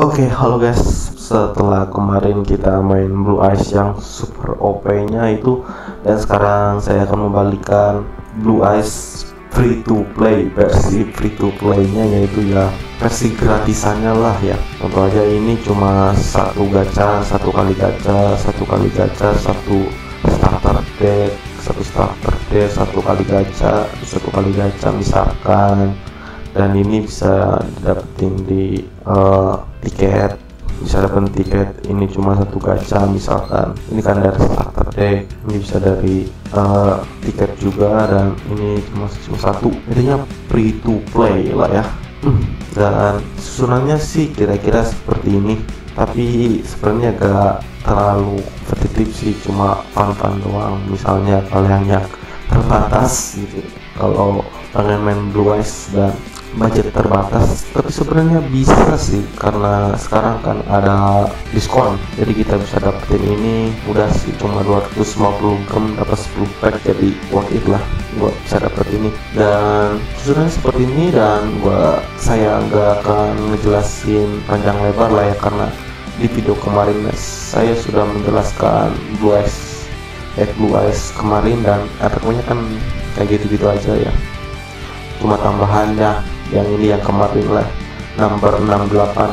Oke, halo guys. Setelah kemarin kita main Blue Eyes yang super OP-nya itu, dan sekarang saya akan membalikan Blue Eyes free to play, versi free to play-nya, yaitu ya versi gratisannya lah ya. Tentu aja ini cuma satu gacha, satu kali gacha, satu starter deck, satu kali gacha misalkan. Dan ini bisa dapetin di tiket, bisa dapetin tiket. Ini cuma satu gacha misalkan, ini kan dari starter deck, ini bisa dari tiket juga, dan ini cuma satu, intinya free to play lah ya. Dan susunannya sih kira-kira seperti ini, tapi sebenarnya gak terlalu kompetitif sih, cuma fun-fun doang. Misalnya kalian yang terbatas gitu, kalau pengen main Blue Eyes dan budget terbatas, tapi sebenarnya bisa sih, karena sekarang kan ada diskon, jadi kita bisa dapetin ini udah sih, cuma 250 gram dapat 10 pack, jadi worth it lah buat bisa dapet ini. Dan susunannya seperti ini, dan saya nggak akan ngejelasin panjang lebar lah ya, karena di video kemarin saya sudah menjelaskan Blue Eyes kemarin, dan pokoknya kan kayak gitu-gitu aja ya, cuma tambahannya yang ini yang kemarin lah, number 68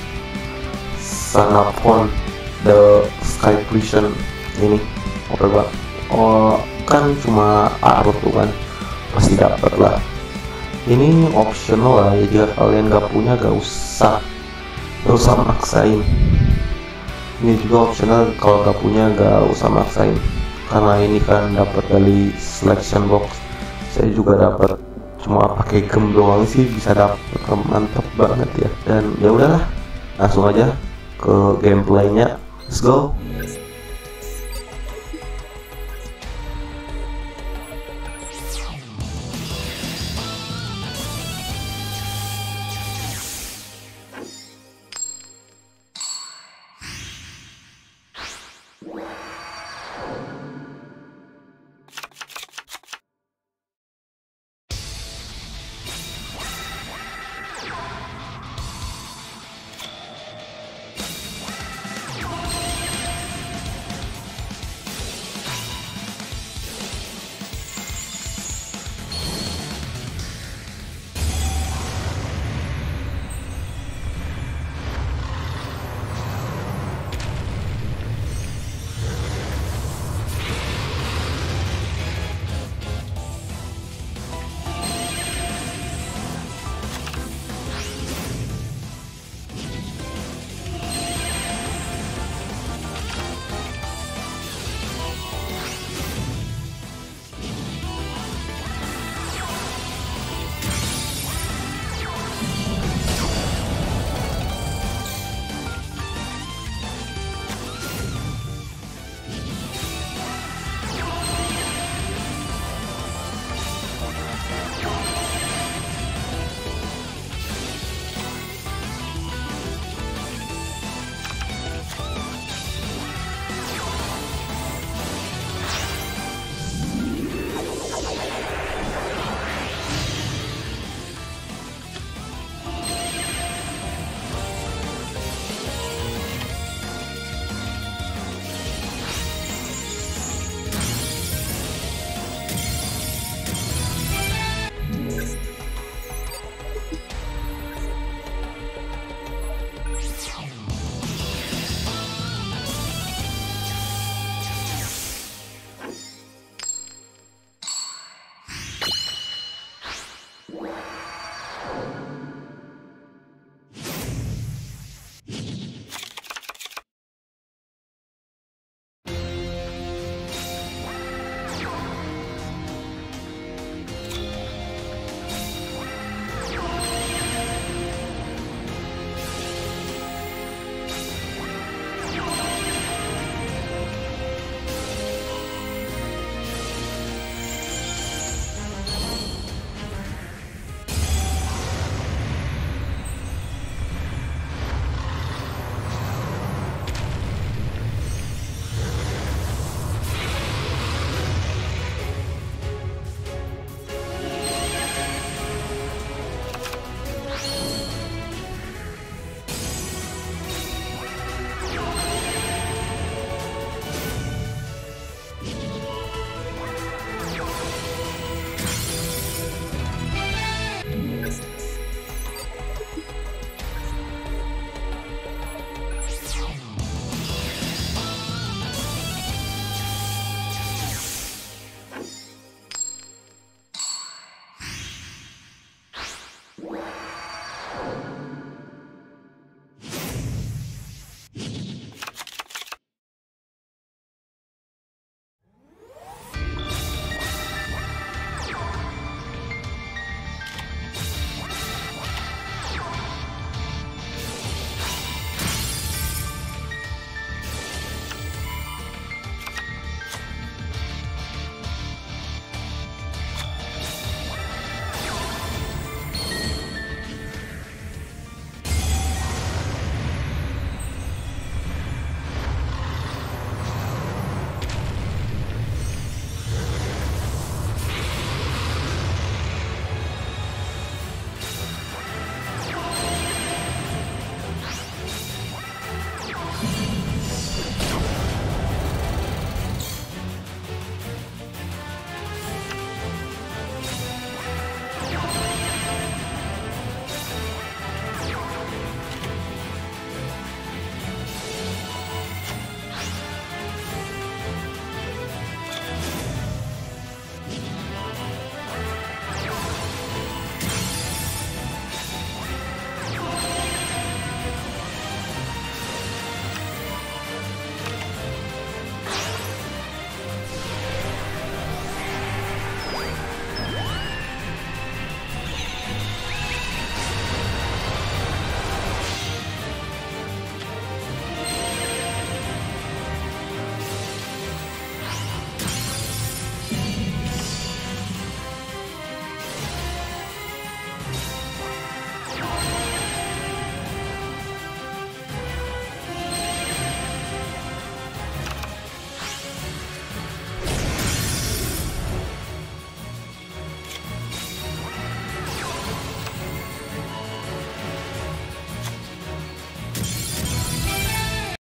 Sanapon the Sky Vision ini oke banget. Kan cuma arut tuh kan, pasti dapat lah. Ini optional lah ya, jika kalian gak punya gak usah maksain. Ini juga optional, kalau gak punya gak usah maksain, karena ini kan dapat dari selection box. Saya juga dapat, cuma pakai gem doang sih bisa dapet, mantap banget ya. Dan ya udahlah, langsung aja ke gameplaynya, let's go.